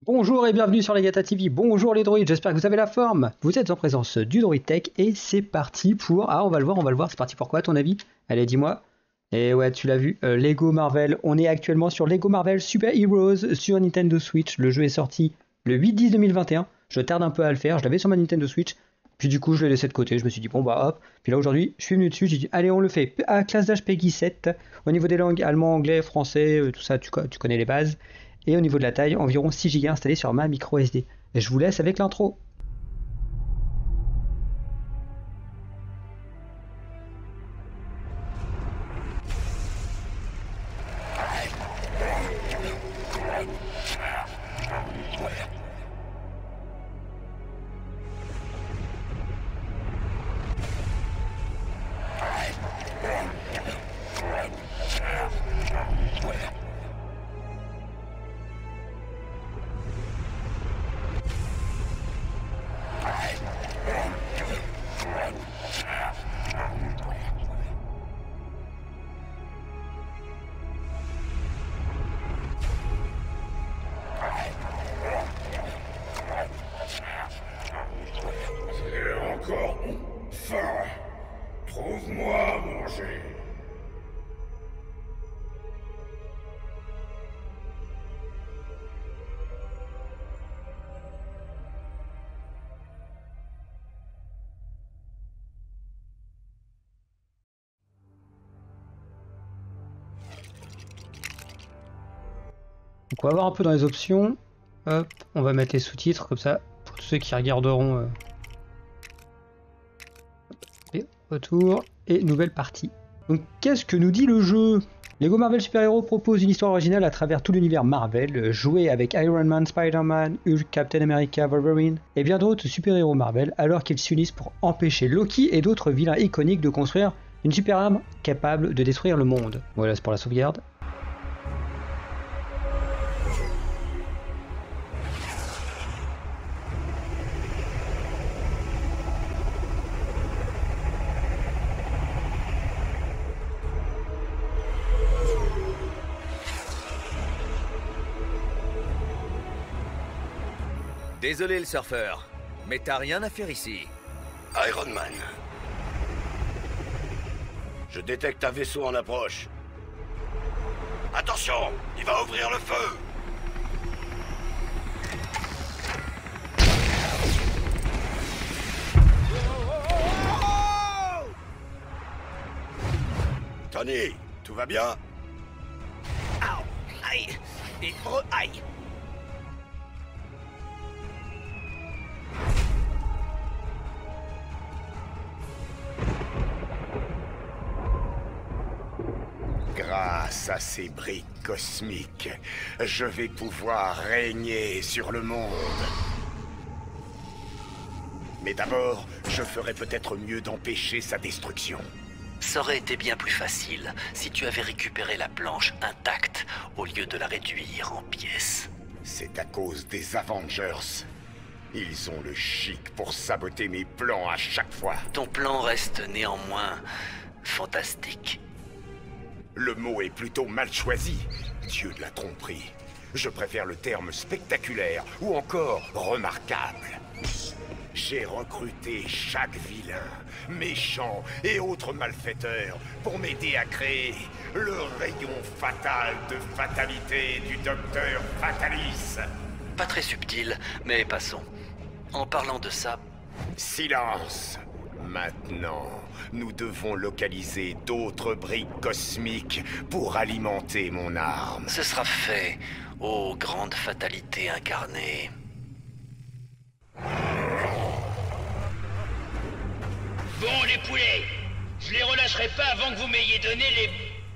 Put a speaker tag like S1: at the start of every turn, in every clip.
S1: Bonjour et bienvenue sur Legata TV, bonjour les droïdes, j'espère que vous avez la forme. Vous êtes en présence du Droid Tech et c'est parti pour... Ah on va le voir, c'est parti pour quoi à ton avis? Allez dis-moi. Et ouais tu l'as vu, Lego Marvel, on est actuellement sur Lego Marvel Super Heroes sur Nintendo Switch. Le jeu est sorti le 8-10-2021, je tarde un peu à le faire, je l'avais sur ma Nintendo Switch. Puis du coup je l'ai laissé de côté, je me suis dit bon bah hop. Puis là aujourd'hui je suis venu dessus, j'ai dit allez on le fait à classe d'âge Peggy 7. Au niveau des langues, allemand, anglais, français, tout ça tu connais les bases. Et au niveau de la taille, environ 6 Go installé sur ma micro SD. Et je vous laisse avec l'intro.
S2: Trouve-moi à manger.
S1: Donc on va voir un peu dans les options. Hop, on va mettre les sous-titres comme ça pour tous ceux qui regarderont. Et retour et nouvelle partie. Donc qu'est-ce que nous dit le jeu? Lego Marvel Super Hero propose une histoire originale à travers tout l'univers Marvel, jouer avec Iron Man, Spider-Man, Hulk, Captain America, Wolverine et bien d'autres super-héros Marvel alors qu'ils s'unissent pour empêcher Loki et d'autres vilains iconiques de construire une super arme capable de détruire le monde. Voilà, c'est pour la sauvegarde.
S3: Désolé le surfeur, mais t'as rien à faire ici.
S2: Iron Man. Je détecte un vaisseau en approche. Attention, il va ouvrir le feu. Tony, tout va bien?
S3: Aïe, aïe, et aïe.
S2: Grâce à ces briques cosmiques, je vais pouvoir régner sur le monde. Mais d'abord, je ferais peut-être mieux d'empêcher sa destruction.
S4: Ça aurait été bien plus facile si tu avais récupéré la planche intacte au lieu de la réduire en pièces.
S2: C'est à cause des Avengers. Ils ont le chic pour saboter mes plans à chaque fois.
S4: Ton plan reste néanmoins fantastique.
S2: Le mot est plutôt mal choisi. Dieu de la tromperie. Je préfère le terme spectaculaire ou encore remarquable. J'ai recruté chaque vilain, méchant et autres malfaiteurs pour m'aider à créer le rayon fatal de fatalité du docteur Fatalis.
S4: Pas très subtil, mais passons. En parlant de ça...
S2: Silence! Maintenant, nous devons localiser d'autres briques cosmiques pour alimenter mon arme.
S4: Ce sera fait, ô grande fatalité incarnée.
S5: Bon, les poulets, je les relâcherai pas avant que vous m'ayez donné les...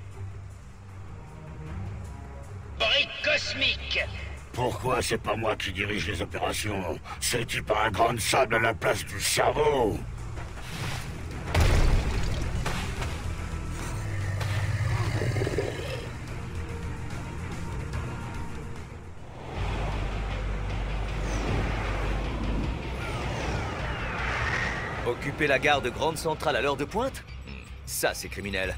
S5: briques cosmiques.
S6: Pourquoi c'est pas moi qui dirige les opérations? C'est-tu pas un grain de sable à la place du cerveau?
S3: Occuper la gare de Grande Centrale à l'heure de pointe? Ça, c'est criminel.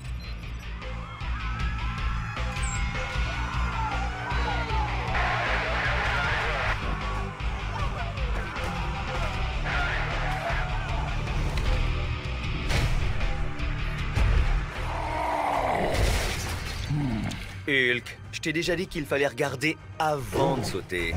S3: Hulk, je t'ai déjà dit qu'il fallait regarder avant de sauter.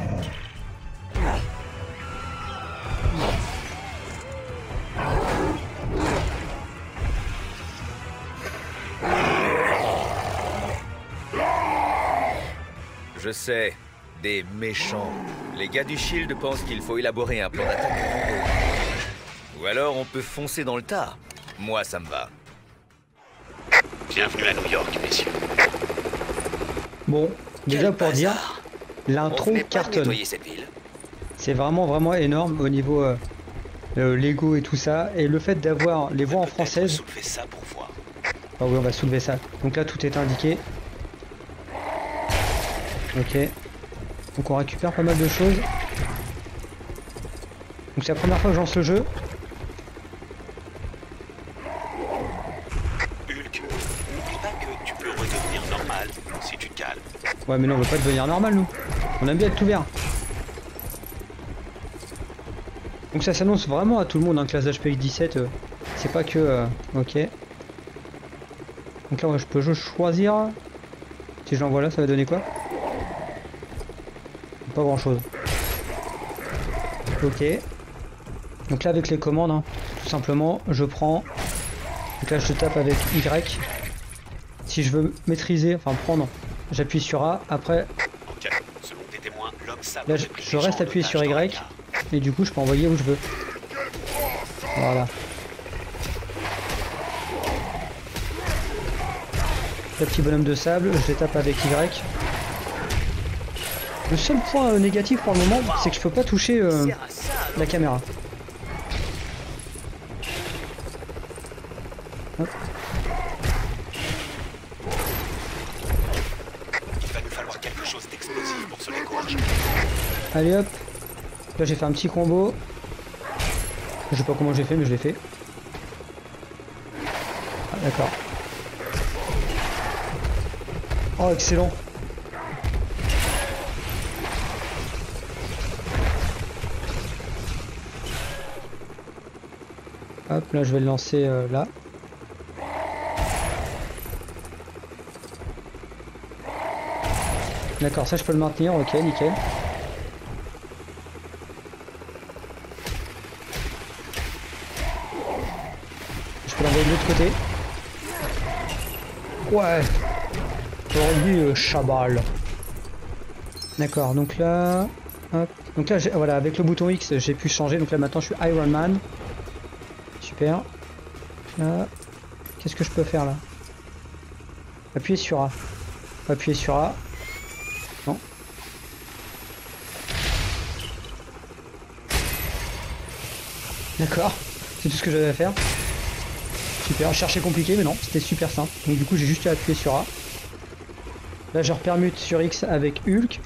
S3: Je sais, des méchants. Les gars du Shield pensent qu'il faut élaborer un plan d'attaque de combo. Ou alors on peut foncer dans le tas. Moi, ça me va.
S4: Bienvenue à New York, messieurs.
S1: Bon, déjà pour dire,
S3: On
S1: l'intro
S3: venait pas de
S1: cartonne.
S3: nettoyer cette ville.
S1: C'est vraiment énorme au niveau Lego et tout ça. Et le fait d'avoir les voix en française.
S4: Soulevez ça pour voir.
S1: Ah oui, on va soulever ça. Donc là, tout est indiqué. Ok. Donc on récupère pas mal de choses. Donc c'est la première fois que je lance le jeu.
S4: Hulk, n'oublie pas que tu peux redevenir normal si tu te calmes.
S1: Ouais, mais non, on veut pas devenir normal, nous. On aime bien être tout vert. Donc ça s'annonce vraiment à tout le monde, hein, classe HPX 17. C'est pas que... ok. Donc là, je peux juste choisir. Si je l'envoie là, ça va donner quoi? Pas grand chose. Ok. Donc là, avec les commandes, hein, tout simplement, je prends... Donc là, je tape avec Y. Si je veux maîtriser, enfin prendre, j'appuie sur A. Après,
S4: Ok, selon tes témoins, l'homme sable
S1: là,
S4: avait pris
S1: je
S4: les
S1: reste
S4: gens
S1: appuyé
S4: en
S1: sur
S4: otage dans la
S1: Y.
S4: gare.
S1: Et du coup, je peux envoyer où je veux. Voilà. Le petit bonhomme de sable, je les tape avec Y. Le seul point négatif pour le moment, c'est que je peux pas toucher la caméra. Hop.
S4: Il va nous falloir quelque chose d'explosif pour se l'égorger.
S1: Allez hop. Là j'ai fait un petit combo. Je sais pas comment j'ai fait, mais je l'ai fait. Ah, d'accord. Oh, excellent. Hop, là je vais le lancer là. D'accord, ça je peux le maintenir, ok, nickel. Je peux l'envoyer de l'autre côté. Ouais. Aujourd'hui, chabal. D'accord, donc là... Hop. Donc là, voilà, avec le bouton X, j'ai pu changer. Donc là, maintenant, je suis Iron Man. Super. Là... Qu'est-ce que je peux faire, là? Appuyer sur A. Appuyer sur A. Non. D'accord. C'est tout ce que j'avais à faire. Super, chercher compliqué, mais non, c'était super simple. Donc du coup, j'ai juste à appuyer sur A. Là, je repermute sur X avec Hulk.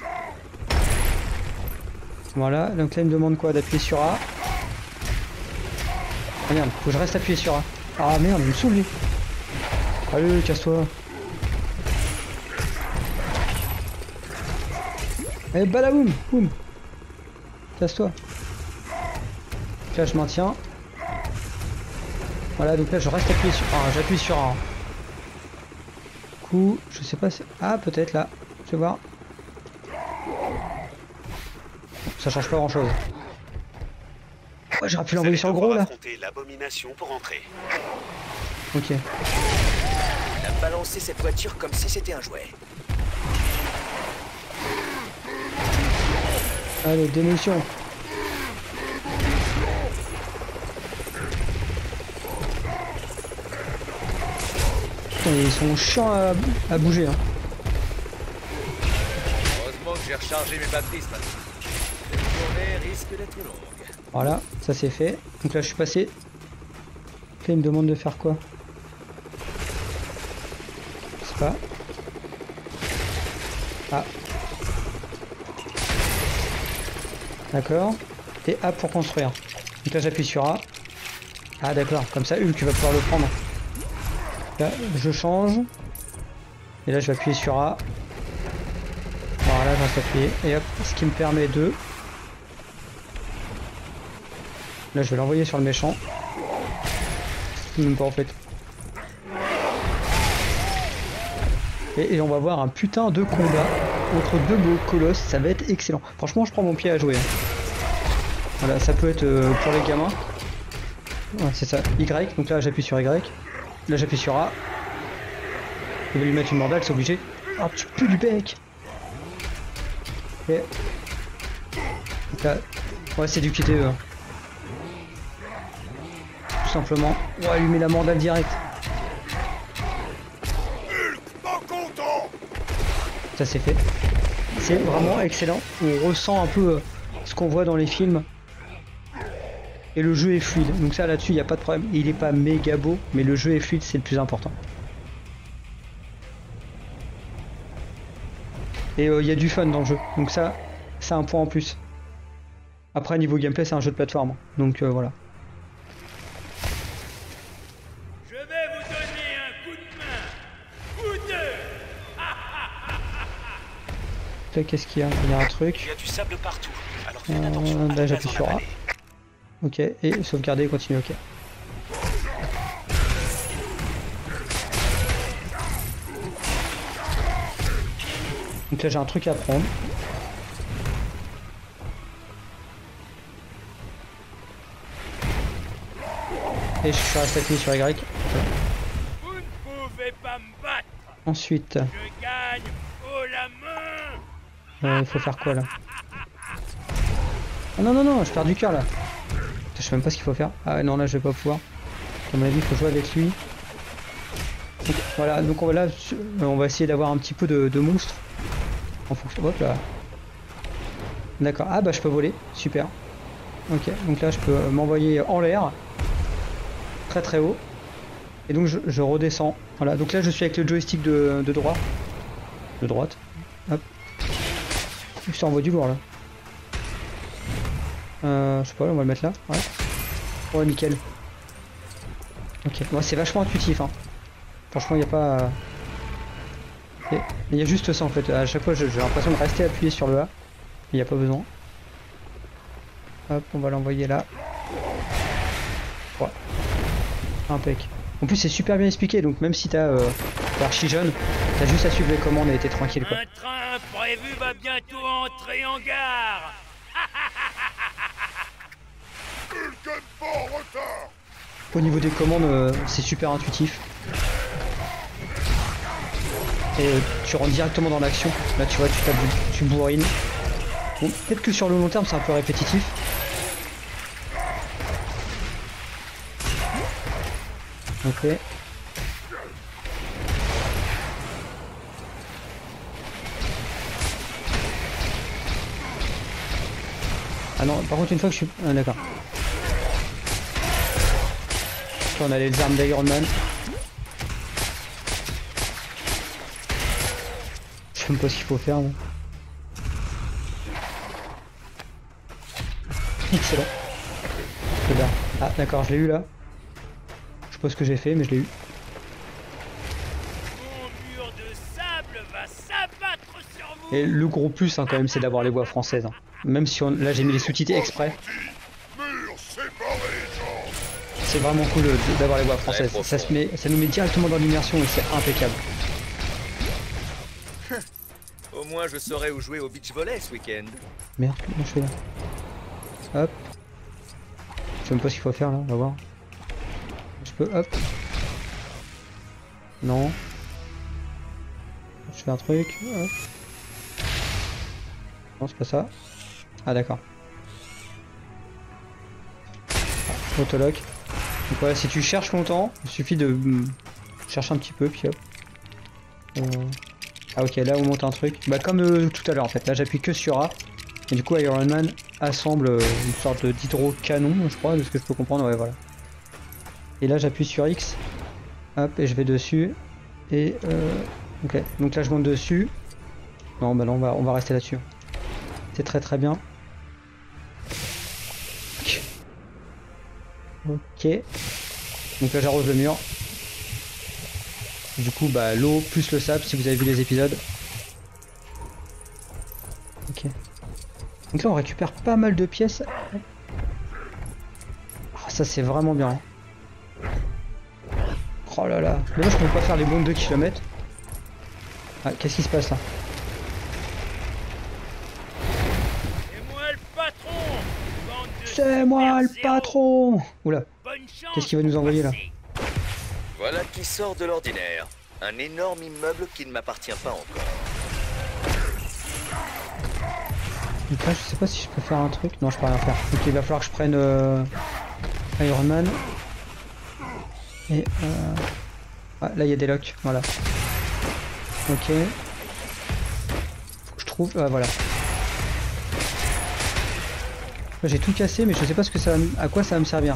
S1: Voilà, donc là, il me demande quoi? D'appuyer sur A. Ah merde, faut que je reste appuyé sur A. Ah merde, il me saoule lui. Allez, casse-toi. Allez, balaboum, boum. Casse-toi. Là, je maintiens. Voilà, donc là, je reste appuyé sur A. J'appuie sur A. Du coup, je sais pas si... Ah, peut-être là. Je vais voir. Ça change pas grand-chose. Ouais, j'aurais pu l'envoyer sur le gros, là.
S4: L'abomination pour entrer.
S1: Ok.
S3: Il a balancé cette voiture comme si c'était un jouet.
S1: Allez, démolition. Putain, ils sont chiants à bouger. Hein.
S3: Heureusement que j'ai rechargé mes batteries ce matin. Cette journée risque d'être longue.
S1: Voilà, ça c'est fait. Donc là, je suis passé. Là, il me demande de faire quoi? Je sais pas. Ah. D'accord. Et A pour construire. Donc là, j'appuie sur A. Ah d'accord, comme ça Hulk va pouvoir le prendre. Là, je change. Et là, je vais appuyer sur A. Voilà, je reste appuyé. Et hop, ce qui me permet de... Là, je vais l'envoyer sur le méchant. Même pas en fait. Et on va voir un putain de combat entre deux beaux colosses, ça va être excellent. Franchement, je prends mon pied à jouer. Voilà, ça peut être pour les gamins. Ouais, c'est ça, Y, donc là j'appuie sur Y. Là j'appuie sur A. Je vais lui mettre une mandale, c'est obligé. Oh, tu pues du bec. Ok. Donc là, ouais, c'est du QTE. Hein. Tout simplement. On va allumer la mandale direct. Ça c'est fait. C'est vraiment excellent. On ressent un peu ce qu'on voit dans les films. Et le jeu est fluide. Donc ça là-dessus, il n'y a pas de problème. Il est pas méga beau, mais le jeu est fluide, c'est le plus important. Et il y a du fun dans le jeu. Donc ça, c'est un point en plus. Après, niveau gameplay, c'est un jeu de plateforme. Donc voilà.
S5: Je vais vous donner un coup de main. Vous deux.
S1: Qu'est-ce qu'il y a? Il y a un truc.
S4: Il y a du sable partout. Alors faites attention.
S1: Là, j'appuie sur A. Ok, et sauvegarder et continuer, ok. Donc là j'ai un truc à prendre. Et je suis resté appuyé sur Y.
S5: Vous ne pouvez pas me battre.
S1: Ensuite,
S5: Je gagne haut la main.
S1: il faut faire quoi là? Ah non non non, je perds du cœur là. Je sais même pas ce qu'il faut faire. Ah ouais, non là je vais pas pouvoir. À mon avis il faut jouer avec lui. Donc, voilà, donc on va essayer d'avoir un petit peu de monstres. En fonction. Hop là. D'accord. Ah bah je peux voler. Super. Ok, donc là je peux m'envoyer en l'air. Très très haut. Et donc je redescends. Voilà, donc là je suis avec le joystick de droit. De droite. Hop. Ça envoie du lourd là. Je sais pas, on va le mettre là. Ouais. Ouais, nickel. Ok, ouais, c'est vachement intuitif. Hein. Franchement, il n'y a pas. Il y a juste ça en fait. À chaque fois, j'ai l'impression de rester appuyé sur le A. Il n'y a pas besoin. Hop, on va l'envoyer là. Ouais. Impec. En plus, c'est super bien expliqué. Donc, même si t'es archi jeune, t'as juste à suivre les commandes et t'es tranquille quoi.
S5: Un train prévu va bientôt entrer en gare.
S1: Au niveau des commandes, c'est super intuitif. Et tu rentres directement dans l'action. Là tu vois, tu bourrines. Bon, peut-être que sur le long terme c'est un peu répétitif. Ok. Ah non, par contre une fois que je suis... Ah d'accord. On a les armes d'Iron Man. Je sais même pas ce qu'il faut faire. Moi. Excellent. C'est là. Ah d'accord, je l'ai eu là. Je sais pas ce que j'ai fait, mais je l'ai eu.
S5: Mon mur de sable va s'abattre sur vous.
S1: Et le gros plus hein, quand même, c'est d'avoir les voix françaises. Hein. Même si là j'ai mis les sous-titres exprès. C'est vraiment cool d'avoir les voix françaises. Ça nous met directement dans l'immersion et c'est impeccable.
S3: Au moins je saurai où jouer au beach volley ce week-end.
S1: Merde, comment je fais là? Hop. Je sais même pas ce qu'il faut faire là, on va voir. Je peux, hop. Non. Je fais un truc, hop. Non, c'est pas ça. Ah d'accord. Ah, autolock. Donc voilà, si tu cherches longtemps, il suffit de chercher un petit peu, puis hop. Ah ok, là on monte un truc. Bah comme tout à l'heure en fait, là j'appuie que sur A. Et du coup Iron Man assemble une sorte d'hydro-canon, je crois, de ce que je peux comprendre, ouais voilà. Et là j'appuie sur X. Hop, et je vais dessus. Et ok, donc là je monte dessus. Non bah non, on va rester là-dessus. C'est très très bien. Ok. Donc là j'arrose le mur. Du coup bah l'eau plus le sable si vous avez vu les épisodes. Ok. Donc là on récupère pas mal de pièces. Oh, ça c'est vraiment bien. Oh là là. Mais là je peux pas faire les bombes de 2 km. Ah, qu'est-ce qui se passe là?
S5: C'est moi le patron, bande de
S1: C'est moi le
S5: super
S1: patron! Oula,
S5: zéros. Bonne chance
S1: qu'est-ce qu'il va nous
S5: pour
S1: envoyer là?
S5: passer.
S3: Voilà qui sort de l'ordinaire. Un énorme immeuble qui ne m'appartient pas encore.
S1: Donc là, je sais pas si je peux faire un truc. Non, je peux rien faire. Donc il va falloir que je prenne Iron Man. Et ah, là, il y a des locks. Voilà. Ok. Faut que je trouve. Ah, voilà. Là, j'ai tout cassé, mais je sais pas ce que ça va à quoi ça va me servir.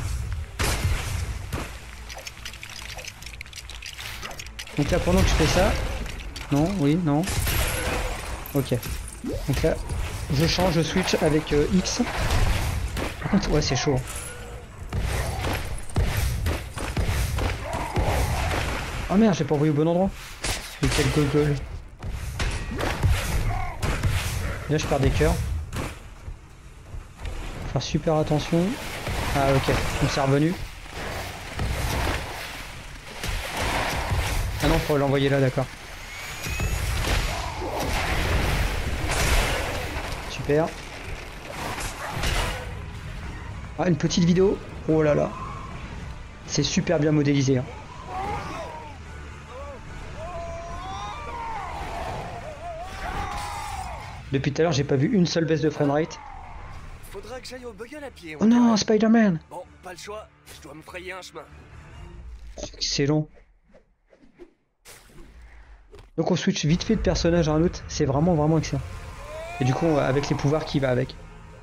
S1: Donc là, pendant que je fais ça. Non, oui, non. Ok. Donc là, je change, je switch avec X. Par contre, ouais, c'est chaud. Oh merde, j'ai pas envoyé au bon endroit. Mais quel gogol. Là, je perds des cœurs. Faut faire super attention. Ah, ok, donc c'est revenu. Ah non, faut l'envoyer là, d'accord. Super. Ah, une petite vidéo. Oh là là. C'est super bien modélisé. Hein. Depuis tout à l'heure, j'ai pas vu une seule baisse de framerate.
S7: Faudra que j'aille au Bugle à pied.
S1: Oh non, Spider-Man!
S7: Bon, pas le choix, je dois me frayer un chemin.
S1: C'est long. Donc on switch vite fait de personnage à un autre, c'est vraiment excellent. Et du coup, avec les pouvoirs qui va avec.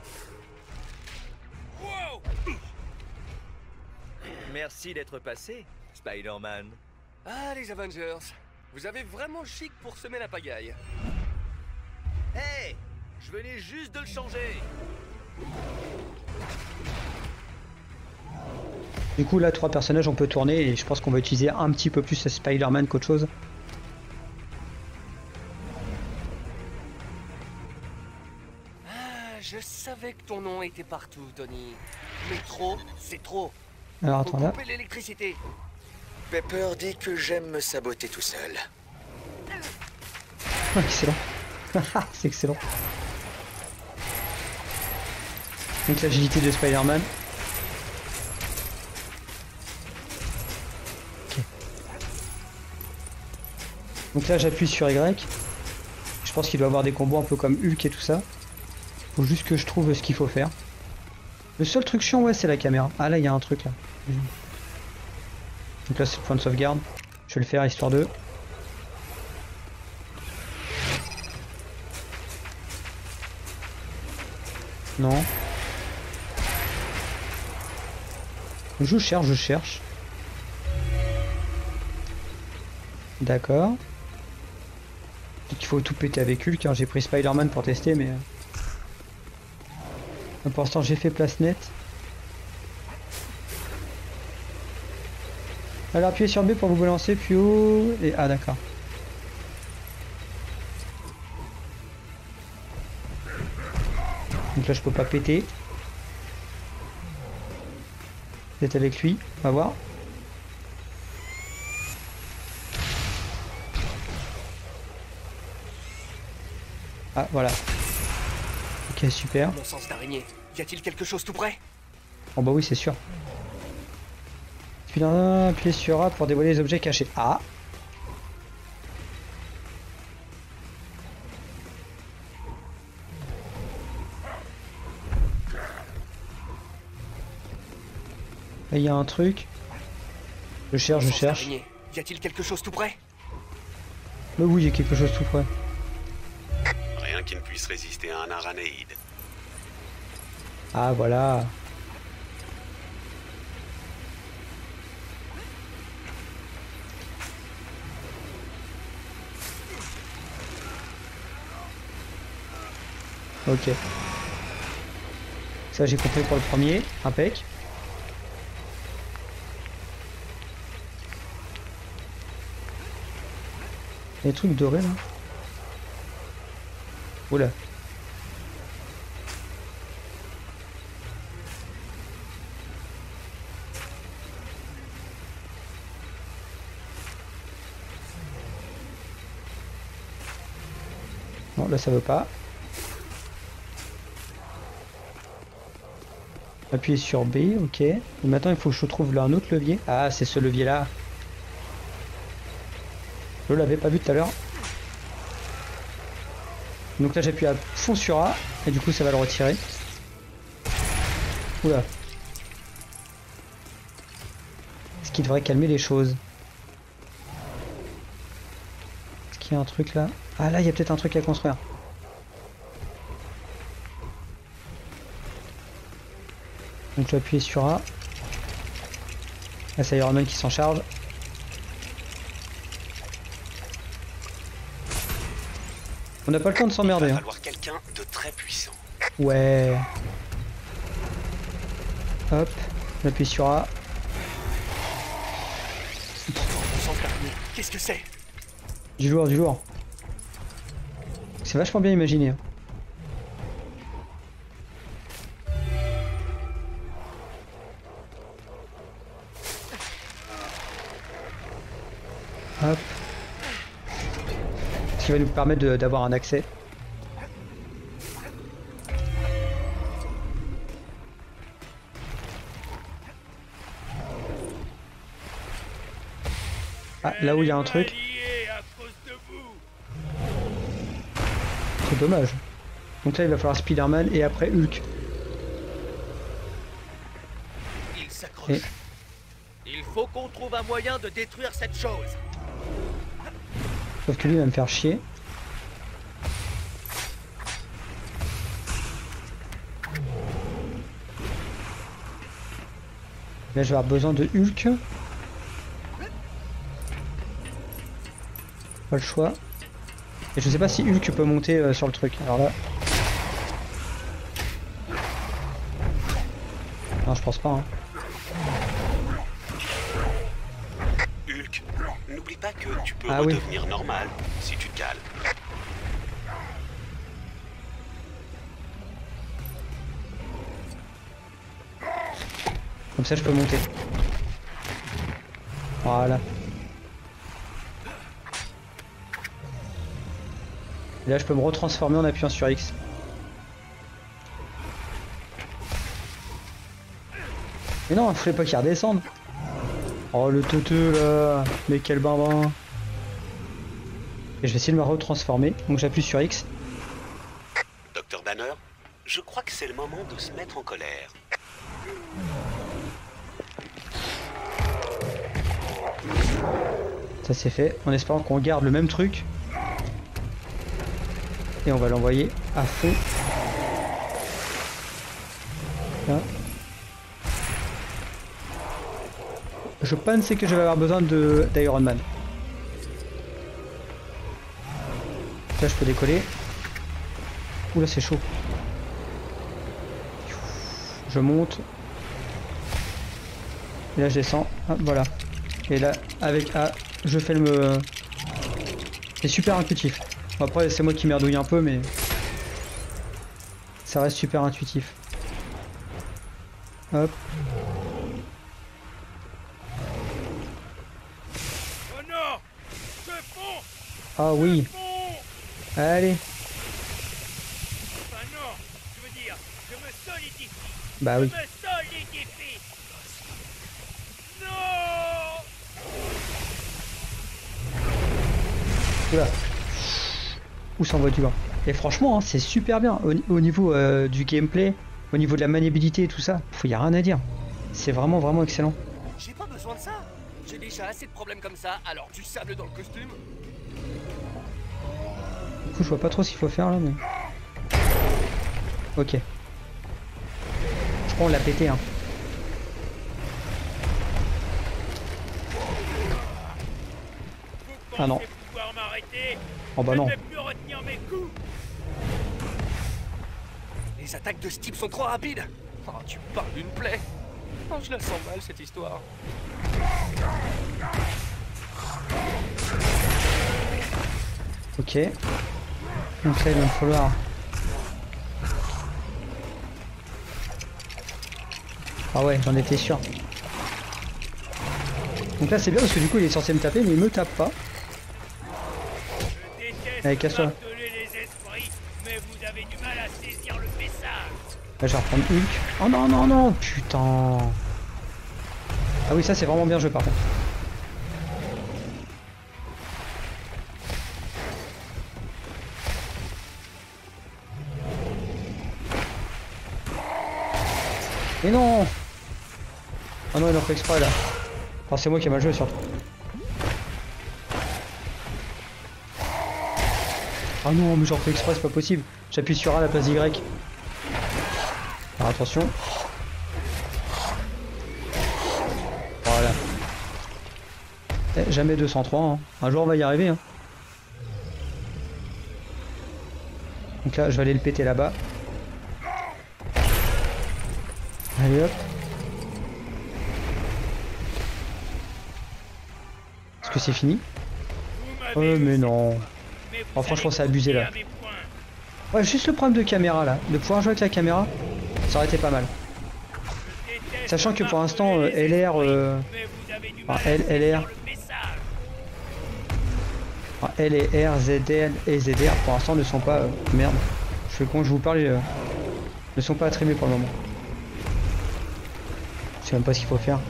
S3: Merci d'être passé, Spider-Man.
S7: Ah, les Avengers, vous avez vraiment le chic pour semer la pagaille.
S3: Hey, je venais juste de le changer.
S1: Du coup là, 3 personnages on peut tourner et je pense qu'on va utiliser un petit peu plus Spider-Man qu'autre chose.
S7: Ah, je savais que ton nom était partout, Tony. Mais trop, c'est trop.
S1: Alors
S7: Faut
S1: attends là.
S7: couper l'électricité.
S3: Pepper dit que j'aime me saboter tout seul.
S1: Oh, excellent. C'est excellent. Donc l'agilité de Spider-Man. Ok. Donc là j'appuie sur Y. Je pense qu'il doit avoir des combos un peu comme Hulk et tout ça. Faut juste que je trouve ce qu'il faut faire. Le seul truc chiant, ouais, c'est la caméra. Ah là, il y a un truc là. Donc là, c'est le point de sauvegarde. Je vais le faire histoire de... Non. Je cherche. D'accord. Donc il faut tout péter avec Hulk, car j'ai pris Spider-Man pour tester, mais... Pour l'instant, j'ai fait place nette. Alors appuyez sur B pour vous balancer, puis haut... Et... Ah d'accord. Donc là je peux pas péter. Peut-être avec lui, on va voir. Ah voilà. Ok super.
S7: Mon sens d'araignée, y a-t-il quelque chose tout près?
S1: Oh bah oui c'est sûr. Puis là, appuyez sur A pour dévoiler les objets cachés. Ah. Là il y a un truc. Je cherche.
S7: Y a-t-il quelque chose tout près?
S1: Mais oui, il y a quelque chose tout près.
S8: Rien qui ne puisse résister à un aranéide.
S1: Ah voilà. Ok. Ça j'ai compris pour le premier. Impec. Il y a des trucs dorés là. Oula. Non, là ça veut pas. Appuyez sur B, ok. Et maintenant il faut que je trouve là un autre levier. Ah, c'est ce levier là. Je l'avais pas vu tout à l'heure. Donc là j'appuie à fond sur A et du coup ça va le retirer. Oula. Ce qui devrait calmer les choses. Est-ce qu'il y a un truc là? Ah là il y a peut-être un truc à construire. Donc je vais appuyer sur A. Là c'est Iron Man qui s'en charge. On n'a pas le temps de s'emmerder.
S8: Il va falloir quelqu'un de très puissant.
S1: Ouais. Hop, j'appuie sur A.
S7: Qu'est-ce que c'est?
S1: Du lourd, du lourd. C'est vachement bien imaginé. Hop. Ce qui va nous permettre d'avoir un accès. Ah, là où il y a un truc. C'est dommage. Donc là il va falloir Spider-Man et après Hulk.
S7: Il s'accroche. Il faut qu'on trouve un moyen de détruire cette chose.
S1: Sauf que lui il va me faire chier. Là je vais avoir besoin de Hulk. Pas le choix. Et je sais pas si Hulk peut monter sur le truc. Alors là... Non je pense pas. Hein.
S8: Hulk, n'oublie pas que tu peux
S1: Ah
S8: redevenir normal si tu te calmes.
S1: Comme ça je peux monter. Voilà. Et là je peux me retransformer en appuyant sur X. Mais non, il fallait pas qu'il redescende. Oh le teuteux là. Mais quel bambin. Et je vais essayer de me retransformer. Donc j'appuie sur X.
S8: Docteur Banner, je crois que c'est le moment de se mettre en colère.
S1: Ça c'est fait. En espérant qu'on garde le même truc. Et on va l'envoyer à fond. Là. Je pense que je vais avoir besoin d'Iron Man. Là je peux décoller. Oula c'est chaud. Je monte. Et là je descends. Hop, voilà. Et là avec A je fais le... C'est super intuitif. Bon, après c'est moi qui merdouille un peu mais... Ça reste super intuitif. Hop.
S5: Oh non! Je fonds!
S1: Ah oui. Allez.
S5: Enfin non! Je veux dire, je me solidifie!
S1: Bah oui.
S5: Je me solidifie! Non!
S1: Oula. Où s'envoie du vent. Et franchement, hein, c'est super bien. Au niveau du gameplay, au niveau de la maniabilité et tout ça, il n'y a rien à dire. C'est vraiment, vraiment excellent.
S7: J'ai pas besoin de ça. J'ai déjà assez de problèmes comme ça, alors du sable dans le costume.
S1: Du coup, je vois pas trop ce qu'il faut faire là, mais... Ok. Je crois qu'on l'a pété, hein. Ah non. Oh bah non.
S7: Les attaques de ce type sont trop rapides. Oh, tu parles d'une plaie. Oh, je la sens mal cette histoire.
S1: Ok. Donc là il va me falloir... Ah ouais, j'en étais sûr. Donc là c'est bien parce que du coup il est censé me taper mais il me tape pas. Allez casse-toi. Là, je vais reprendre Hulk. Oh non, non, non, putain. Ah oui, ça c'est vraiment bien joué par contre. Mais non. Ah non, il en fait exprès là. Enfin, c'est moi qui ai mal joué surtout. Ah non, mais j'en fais exprès, c'est pas possible. J'appuie sur A à la place d'Y. Alors attention. Voilà. Eh, jamais 203, hein. Un jour on va y arriver. Hein. Donc là, je vais aller le péter là-bas. Allez hop. Est-ce que c'est fini? Oh mais non. Oh franchement c'est abusé là. Ouais, juste le problème de caméra là. De pouvoir jouer avec la caméra, ça aurait été pas mal. Sachant que pour l'instant LR... enfin, LR... Enfin, L et R, ZL et ZR pour l'instant ne sont pas... merde. Je fais con, je vous parle... ne sont pas attribués pour le moment. Je sais même pas ce qu'il faut faire.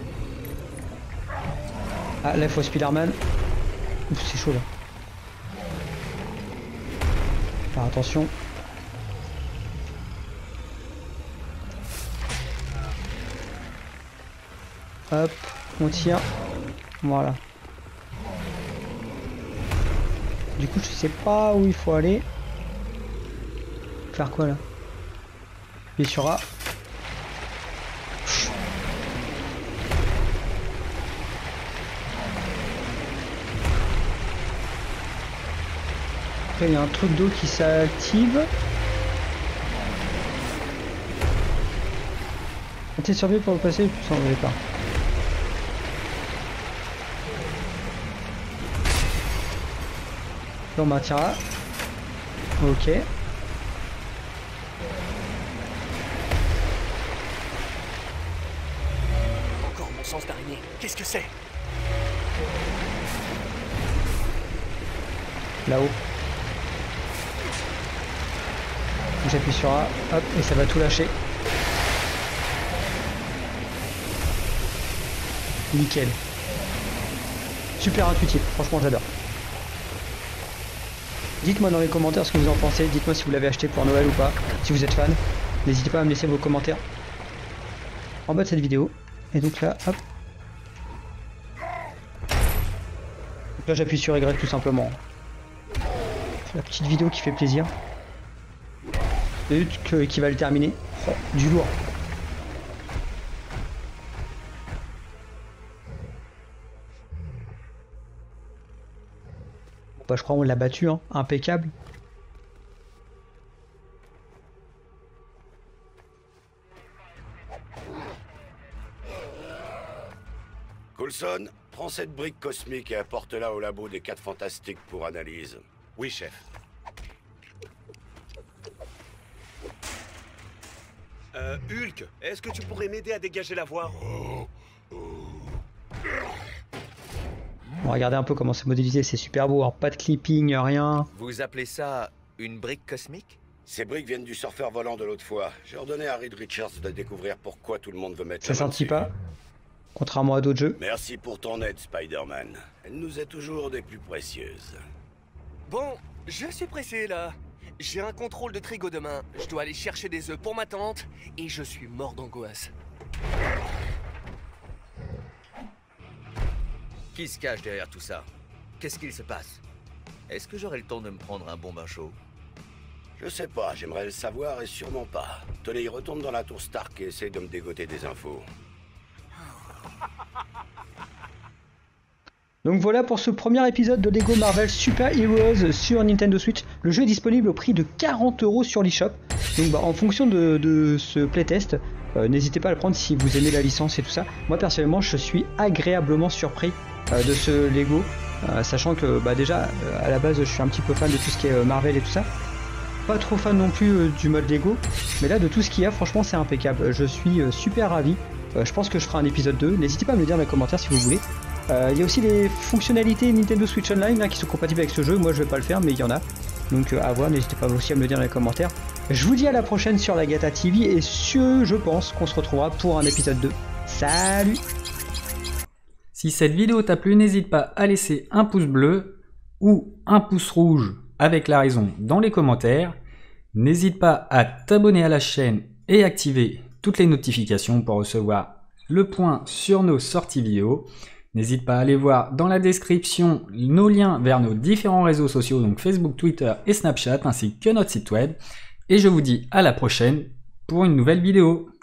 S1: Ah là il faut Spider-Man. Ouf c'est chaud là. Alors attention. Hop, on tire. Voilà. Du coup je sais pas où il faut aller. Faire quoi là? Appuyer sur A. Après il y a un truc d'eau qui s'active. T'es surveillé pour le passer, puis ça en pas. Là on maintiendra. Ok.
S7: Encore mon sens d'araignée. Qu'est-ce que c'est?
S1: Là-haut. J'appuie sur A, hop, et ça va tout lâcher. Nickel. Super intuitif, franchement j'adore. Dites-moi dans les commentaires ce que vous en pensez, dites-moi si vous l'avez acheté pour Noël ou pas, si vous êtes fan. N'hésitez pas à me laisser vos commentaires en bas de cette vidéo. Et donc là, hop. Donc là j'appuie sur Y tout simplement. C'est la petite vidéo qui fait plaisir. Et qui va le terminer. Oh, du lourd. Bon, bah, je crois qu'on l'a battu, hein. Impeccable.
S6: Coulson, prends cette brique cosmique et apporte-la au labo des 4 Fantastiques pour analyse.
S2: Oui, chef. Hulk, est-ce que tu pourrais m'aider à dégager la voie?
S1: On va regarder un peu comment c'est modélisé, c'est super beau, alors pas de clipping, rien.
S3: Vous appelez ça une brique cosmique?
S6: Ces briques viennent du surfeur volant de l'autre fois. J'ai ordonné à Reed Richards de découvrir pourquoi tout le monde veut mettre
S1: Ça
S6: la main
S1: sentit
S6: dessus.
S1: pas, contrairement à d'autres jeux.
S6: Merci pour ton aide, Spider-Man. Elle nous est toujours des plus précieuses.
S7: Bon, je suis pressé là. J'ai un contrôle de trigo demain. Je dois aller chercher des œufs pour ma tante et je suis mort d'angoisse.
S3: Qui se cache derrière tout ça? Qu'est-ce qu'il se passe? Est-ce que j'aurai le temps de me prendre un bon bain chaud?
S6: Je sais pas, j'aimerais le savoir et sûrement pas. Tony, retourne dans la tour Stark et essaye de me dégoter des infos.
S1: Donc voilà pour ce premier épisode de Lego Marvel Super Heroes sur Nintendo Switch. Le jeu est disponible au prix de 40 € sur l'eShop. Donc bah, en fonction de ce playtest, n'hésitez pas à le prendre si vous aimez la licence et tout ça. Moi personnellement je suis agréablement surpris de ce Lego, sachant que bah, déjà à la base je suis un petit peu fan de tout ce qui est Marvel et tout ça. Pas trop fan non plus du mode Lego, mais là de tout ce qu'il y a franchement c'est impeccable. Je suis super ravi. Je pense que je ferai un épisode 2. N'hésitez pas à me le dire dans les commentaires si vous voulez. Il y a aussi les fonctionnalités Nintendo Switch Online qui sont compatibles avec ce jeu. Moi je vais pas le faire mais il y en a. Donc à voir, n'hésitez pas aussi à me le dire dans les commentaires. Je vous dis à la prochaine sur la Gata TV et je pense qu'on se retrouvera pour un épisode 2. Salut!
S9: Si cette vidéo t'a plu, n'hésite pas à laisser un pouce bleu ou un pouce rouge avec la raison dans les commentaires. N'hésite pas à t'abonner à la chaîne et activer toutes les notifications pour recevoir le point sur nos sorties vidéo. N'hésite pas à aller voir dans la description nos liens vers nos différents réseaux sociaux, donc Facebook, Twitter et Snapchat, ainsi que notre site web. Et je vous dis à la prochaine pour une nouvelle vidéo.